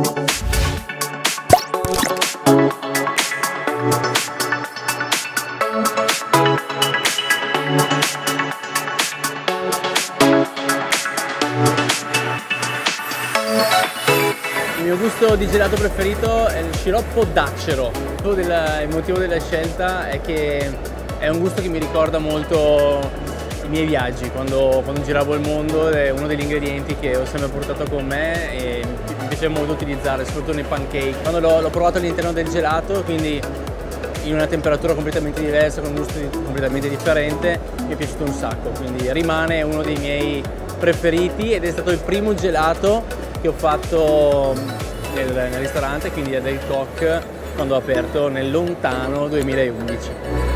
Il mio gusto di gelato preferito è il sciroppo daccero. Il motivo della scelta è che è un gusto che mi ricorda molto i miei viaggi, quando giravo il mondo. È uno degli ingredienti che ho sempre portato con me e mi piace molto utilizzare, soprattutto nei pancake. Quando l'ho provato all'interno del gelato, quindi in una temperatura completamente diversa, con un gusto completamente differente, mi è piaciuto un sacco, quindi rimane uno dei miei preferiti ed è stato il primo gelato che ho fatto nel ristorante, quindi a Del Coq, quando ho aperto nel lontano 2011.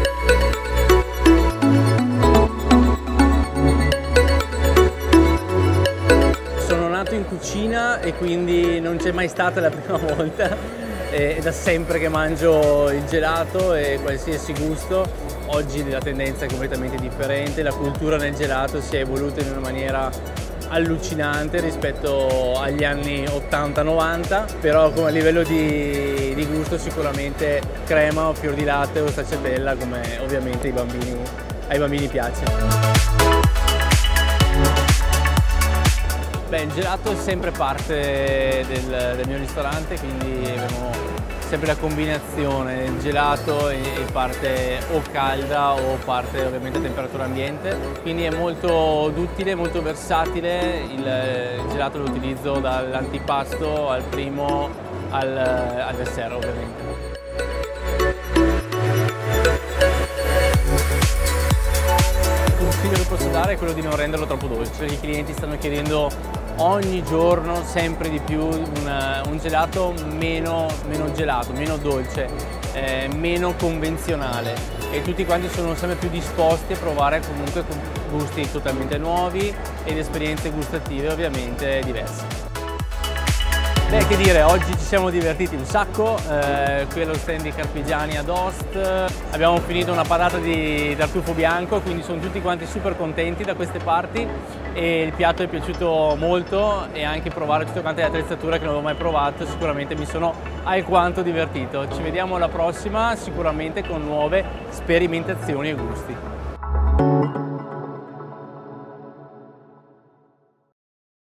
Sono nato in cucina e quindi non c'è mai stata la prima volta. È da sempre che mangio il gelato e qualsiasi gusto. Oggi la tendenza è completamente differente, la cultura nel gelato si è evoluta in una maniera allucinante rispetto agli anni 80-90, però come a livello di gusto sicuramente crema o fior di latte o stracciatella, come ovviamente ai bambini piace. Beh, il gelato è sempre parte del mio ristorante, quindi abbiamo sempre la combinazione del gelato e parte o calda o parte ovviamente a temperatura ambiente, quindi è molto duttile, molto versatile. Il gelato lo utilizzo dall'antipasto al primo al dessert ovviamente. Il consiglio che posso dare è quello di non renderlo troppo dolce. I clienti stanno chiedendo ogni giorno sempre di più un gelato meno gelato, meno dolce, meno convenzionale, e tutti quanti sono sempre più disposti a provare comunque gusti totalmente nuovi ed esperienze gustative ovviamente diverse. Beh, che dire, oggi ci siamo divertiti un sacco, qui allo stand di Carpigiani ad Ost. Abbiamo finito una parata di tartufo bianco, quindi sono tutti quanti super contenti da queste parti e il piatto è piaciuto molto, e anche provare tutte quante le attrezzature che non avevo mai provato sicuramente mi sono alquanto divertito. Ci vediamo alla prossima, sicuramente con nuove sperimentazioni e gusti.